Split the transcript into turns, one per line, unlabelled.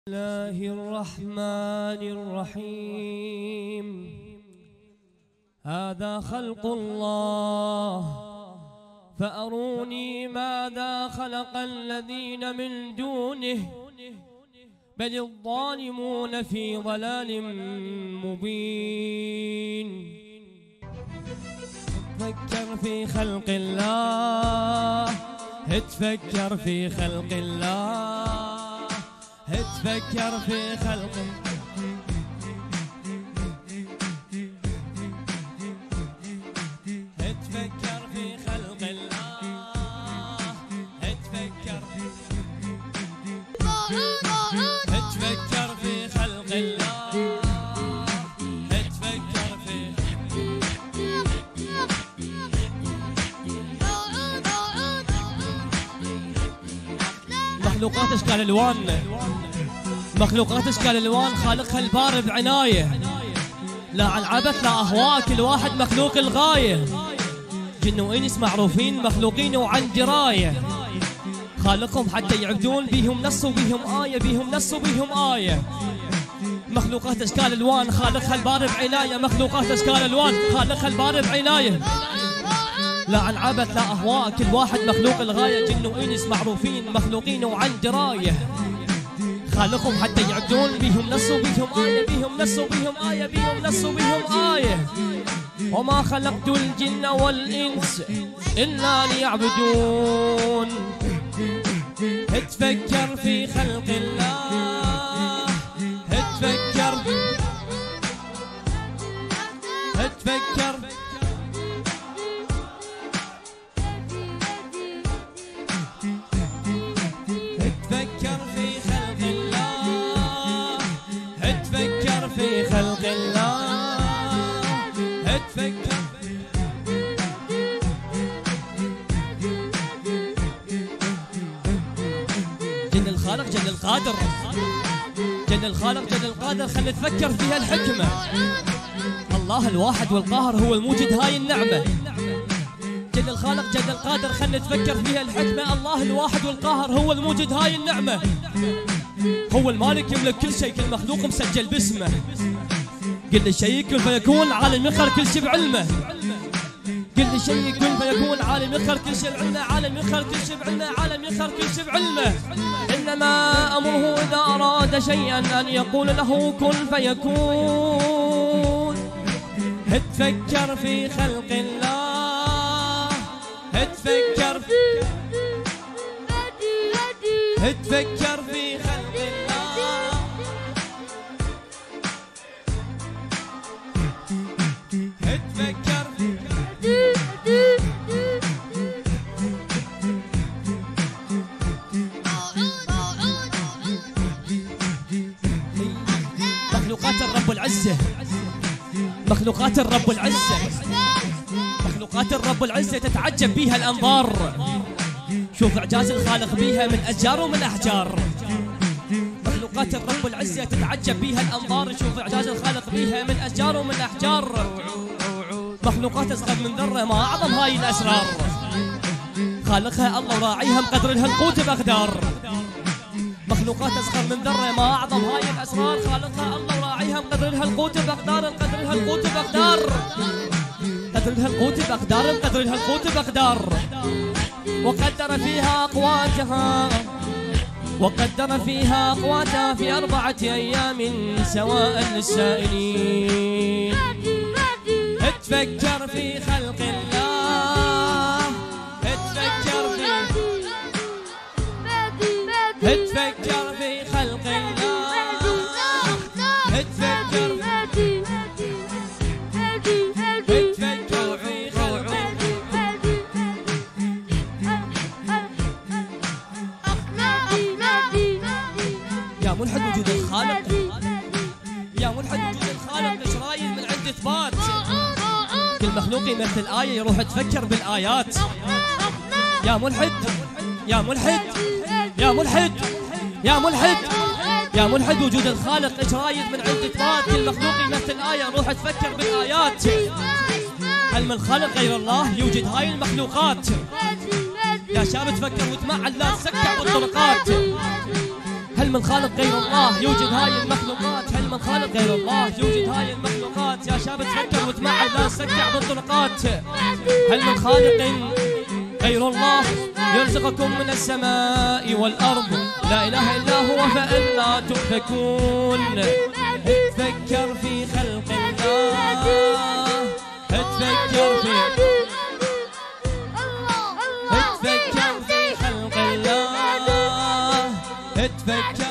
الله الرحمن الرحيم. هذا خلق الله فأروني ماذا خلق الذين من دونه بل الظالمون في ضلال مبين. تفكر في خلق الله، تفكر في خلق الله، تفكر في خلق تفكر في خلق الله، تفكر تفكر في خلق الله، تفكر في مخلوقات اشكال الوان، مخلوقات اشكال الوان خالقها الباري بعنايه، لا عن عبث لا اهواء، كل واحد مخلوق الغايه، جن وانس معروفين مخلوقين وعن درايه، خالقهم حتى يعبدون بيهم نص وبيهم ايه، بيهم نص وبيهم ايه. مخلوقات اشكال الوان خالقها الباري بعنايه، مخلوقات اشكال الوان خالقها الباري بعنايه، لا عن عبث لا اهواء، كل واحد مخلوق الغايه، جن وانس معروفين مخلوقين وعن درايه، خالقهم حتى يعبدون بيهم نص وبيهم آية، بيهم نص وبيهم آية، بيهم نص وبيهم آية. وما خلقت الجن والإنس إلا ليعبدون. تفكر في خلق الله، تفكر تفكر تفكر في خلق الله، تفكر في خلق الله، تفكر جن الخالق جن القادر، جن الخالق جن القادر، خلينا نتفكر فيها الحكمة. الله الواحد والقاهر هو الموجد هاي النعمة، جن الخالق جن القادر، خلينا نتفكر فيها الحكمة. الله الواحد والقاهر هو الموجد هاي النعمة، هو المالك يملك كل شيء، كل مخلوق مسجل باسمه، كل شيء كن فيكون، عالم يخر كل شيء بعلمه، كل شيء كن فيكون، عالم يخر كل شيء بعلمه، عالم يخر كل شيء بعلمه، عالم يخر كل شيء بعلمه. إنما أمره إذا أراد شيئا أن يقول له كن فيكون. تفكر في خلق الله، تفكر تفكر في خلق الله، تفكر مخلوقات الرب العزة، مخلوقات الرب العزة، مخلوقات الرب العزة تتعجب بيها الأنظار، شوف إعجاز الخالق بيها من أشجار ومن أحجار. مخلوقات الرب العزة تتعجب بيها الأنظار، شوف إعجاز الخالق بيها من أشجار ومن أحجار. مخلوقات أصغر من ذرة ما أعظم هاي الأسرار، خالقها الله وراعيها مقدر لها القوت بأقدار. مخلوقات أصغر من ذرة ما أعظم هاي الأسرار، خالقها الله وراعيها مقدر لها القوت بأقدار، مقدر لها القوت بأقدار، قدر لها القوت بأقدار، مقدر لها القوت بأقدار. وقدر فيها أقواتها، وقدر فيها أقواتها في 4 أيام سواء للسائلين. تفكر في خلق الله، تفكر في تفكر في خلق الله، تفكر تفكر في خلق يا ملحد وجود الخالق، يا ملحد وجود الخالق، ايش رايك من عند اثبات؟ كل مخلوق يمثل آية، يروح تفكر بالآيات. يا ملحد يا ملحد يا ملحد يا ملحد يا ملحد وجود الخالق، ايش رايك من عند اثبات؟ كل مخلوق يمثل آية، روح تفكر بالآيات. هل من خلق غير الله يوجد هاي المخلوقات؟ يا شاب تفكر وتمعن لا تسكع بالطرقات. هل من خالق غير الله يوجد هاي المخلوقات؟ هل من خالق غير الله يوجد هاي المخلوقات؟ يا شاب تفكر وتمعن لا تسكع بالطرقات. هل من خالق غير الله يرزقكم من السماء والأرض؟ لا إله إلا هو فأنا تؤفكون. اتفكر في خلق الله، اتفكر في خلق الله، اتفكر